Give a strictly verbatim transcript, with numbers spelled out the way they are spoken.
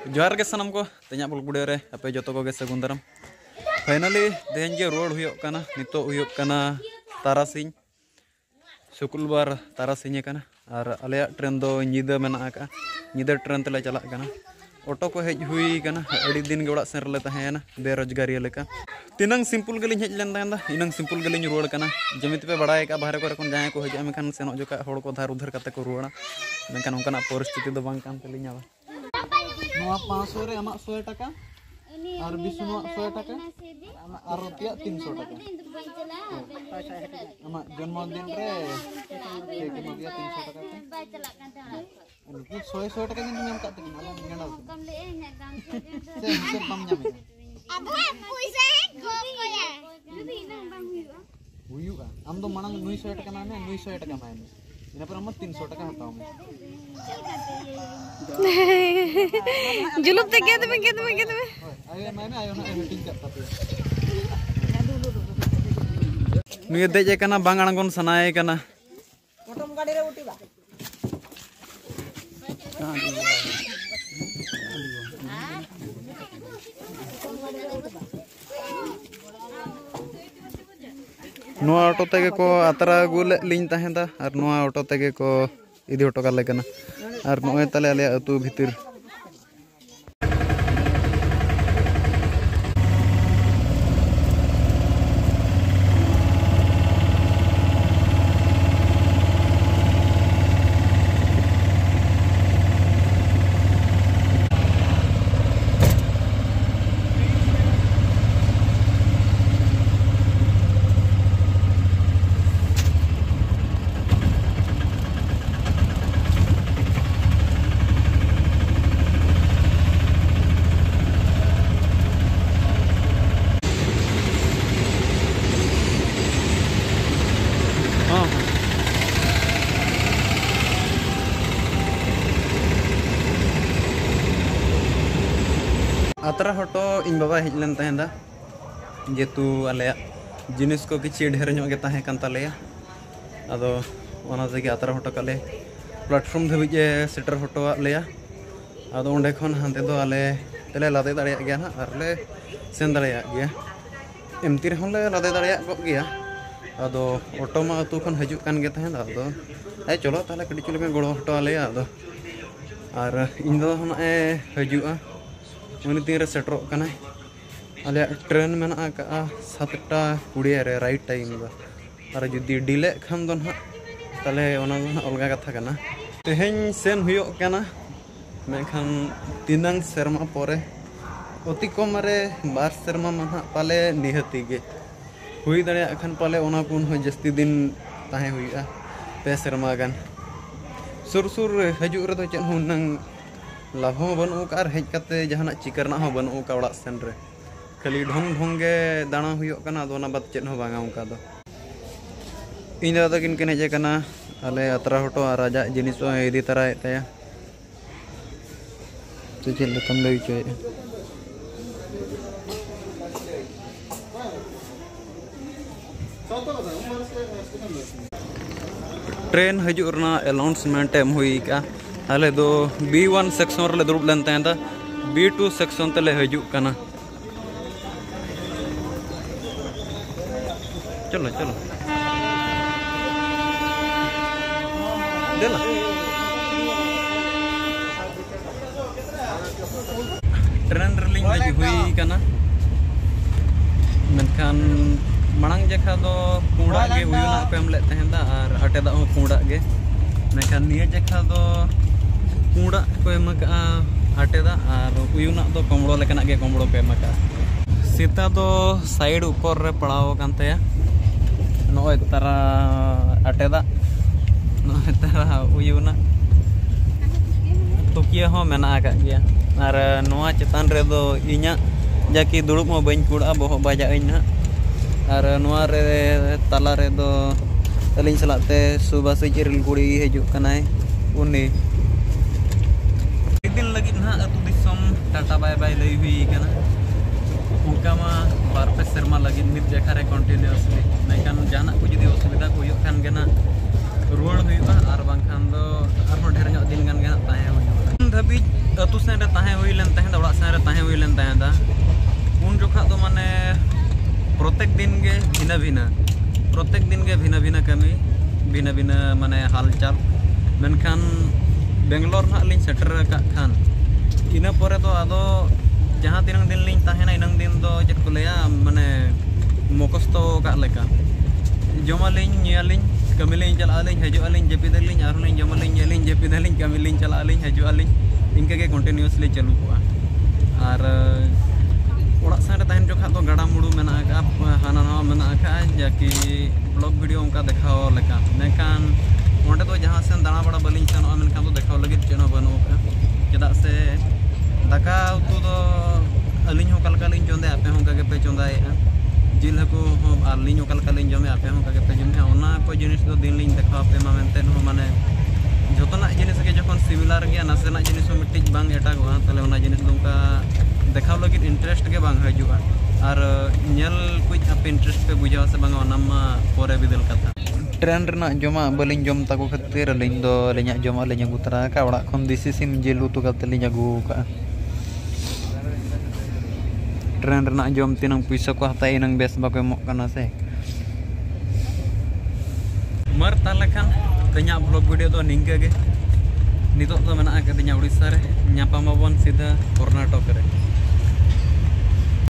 जोहार के सनम को तेज ब्लॉग वीडियो रे आपे जो को सगुन दाराम फाइनली तेज के रोड हुई नितो तारासिंग शुक्रवार तारासिंग और आले ट्रेन दो निदा मेना का निदा ट्रेन तेले चला ऑटो को हेज हुई अड़ी दिन के ओड़ा सेन रेले तहेना बेरोजगारी लेका तीनंग सिंपल गलिं हेज लेन ताहेंदा इनंग सिंपल गलिं रुआड़ कना जमित पे बड़ाय का बाहर को जहाँ को हजा मेखान सेनों जोका हड़ को धार उधर करते को रुआड़ा मेखान उनका परिस्थिति दो बांग कान तलिङा नवा पाँच सौ रे आमा सौ टका और बिसुनो सौ टका और रुपया तीन सौ टका आमा जन्मदिन रे केक नो दिया तीन सौ टका उनकी सौ सौ टका दिन नाम काट तकिन आला निगंडा कम ले से से कम जामे अब पैसा गो कोया जुदी नंग बांग हुइबा हुइबा आम दो मानंग नौ सौ टका माने नौ सौ टका माने इना पर हम तीन सौ टका हटाओ में जुलुप ते के तुम के तुम के तुम आयो माने आयो ना मीटिंग करता पे नुय देजे कना बांग अणगोन सनाय कना मोटम गाड़ी रे उठीबा नोआ ऑटो तेगे को आतरा गुले लिंग ताहेंदा और नोआ ऑटो तेगे को इदी ऑटो काले कना और नोए तले आले अतु भितिर आतरा हटो इन बाबा हेजलेन तहेंदा जेतु आले जिनिस को किछि ढेर ᱧᱚᱜ गे ताहे कान तालेया आदो ओना तेगे आतरा हटो काले प्लेटफॉर्म धबिज सेटर हटो लेया आदो ओंडे खन हांते दो आले तेले लादे दाड़िया गया ना आरले सेन दाड़िया गया एमती रहन ले लादे दाड़िया गो गया आदो ऑटो मा अतु खन हजु कान गे ताहेंदा आदो ए चलो ताले कडी चुले में गोड़ो हटो आलेया आदो आर इन दो हन ए हजुआ उन तीन रे सेटरो कना आले ट्रेन मेना का सातटा कुड़िया रे राइट टाइम दा और जुदी डिले खान दो ना ताले ओना अलगा कथा कना तेहेन सेन हुयो कना मेखान तीनंग शर्मा परे अति कम रे बार शर्मा महा पाले निहती गे हुई दड़े अखन पाले ओना कुन हो जस्ती दिन ताहे हुइया पे शर्मा गन सुर सुर हजु रे तो चेन हुनंग लाभ बनू का हेज कते जहाना चिकरना हो बनू का ओड़ा सेन रे खाली ढोंग ढोंगे दाना हुयो कना दोना बात चेन हो बांगा उनका दो इन दादा किन किन हेजे कना आले अतरा हटो आ राजा जिनिस इदी तराय तया तो चेल कम लई चोय ट्रेन हजू रना अनाउंसमेंट एम हुई का आले दो बी वन सेक्शन रे दुरुब लेन ताहेंदा बी टू सेक्शन तले हजू कना चलो चलो देला ट्रेन रेलिंग हजू हुई कना मेनखान मांग जखा दो पुंडा गे हुयुना पेम ले ताहेंदा और अटे दा हो पुंडा गे मेनखान निया जखा दो पुंडा को एमका आटेदा और उयुना दो कमड़ो लेकना गे कमड़ो पे एमका सीता दो साइड ऊपर रे पड़ाव कानतेया नोय तारा आटेदा नोय तारा उयुना तुकिया हो मेना का गया और नोआ चेतान रे दो इኛ जाकी दुड़ुब हो बइन कुड़ा बहो बाजा इना और नोआ रे ताला रे दो तलिन सलाते सुबासी चिरल गुड़ी हजू कनाय उनी दिन लगी ना अतु दिसम टाटा बाय बाय लई हुई कना उनका मा बार पे शर्मा लगी मित देखा रे कंटिन्यूअसली मेकान जाना को जदी असुविधा को हुयो खान गेना रुआड़ हुई और बांखान दो आर ढेर दिन गान गे ताहे हुई धाबी अतु सेन रे ताहे हुई लेन ताहे ओड़ा सेन रे ताहे हुई लेन ताहे दा उन जोखा तो माने प्रत्येक दिन के भिना भिना प्रत्येक दिन के भिना भिना कमी भिना भिना माने हालचाल मेनखान बेंगलोर ना लिंग सेटर का खान इना परे तो आदो जहाँ तीन दिन लिंग ताहेना इनंग दिन दो चेक को लेया माने मोकस्तो का लेका जमा लिंग न्या लिंग कमी लिंग चला लिंग हजो लिंग जेपिद लिंग आर लिंग जमा लिंग न्या लिंग जेपिद लिंग कमी लिंग चला लिंग हजो लिंग इनके के कंटिन्यूअसली चालू को आर ओड़ा सेन रे ताहेन जोखा तो गाड़ा मुड़ू मेना का हाना नवा मेना का जाकि ब्लॉग वीडियो उनका देखाओ लेका मेखान ओंडे तो जहाँ सेन दाना बड़ा बलिंग सेनोआ मेनखान तो देखाओ लगित चेनो बनो का चेदा से दाका उतु दो अलिंग हो कलका लिंग चोंदे आपे हो का के पे चोंदाए जिल हको हो आलिंग हो कलका लिंग जमे आपे हो का के पे जमे ओना को जिनिस दो दिन लिंग देखाओ पे मा मेनते हो माने जोतना जिनिस के जखन सिमिलर गया नासेना जिनिस हो मिटिज बांग एटागोआ तले ओना जिनिस दुंका देखाव लगित इंटरेस्ट के बांग हजुआ और नेल कुछ आप इंटरेस्ट पे बुझाव से बांग ओना मा पोरे बिदल कथा ट्रेन रना जमा बलिंग जम ताको खातिर लिंग दो लेnya जमा लेnya गुतरा का ओड़ा खन दिसी सिम जिल उतु कते लिंग अगु का ट्रेन रना जम तिनंग पैसा को हताई नंग बेस बाको एमोक काना से मर ताले खान तenya ब्लॉग वीडियो तो निंगे गे नितो तो मेना का तenya उड़ीसा रे ᱧᱟᱯᱟᱢ ᱟᱵᱚᱱ सीधा कर्नाटक रे।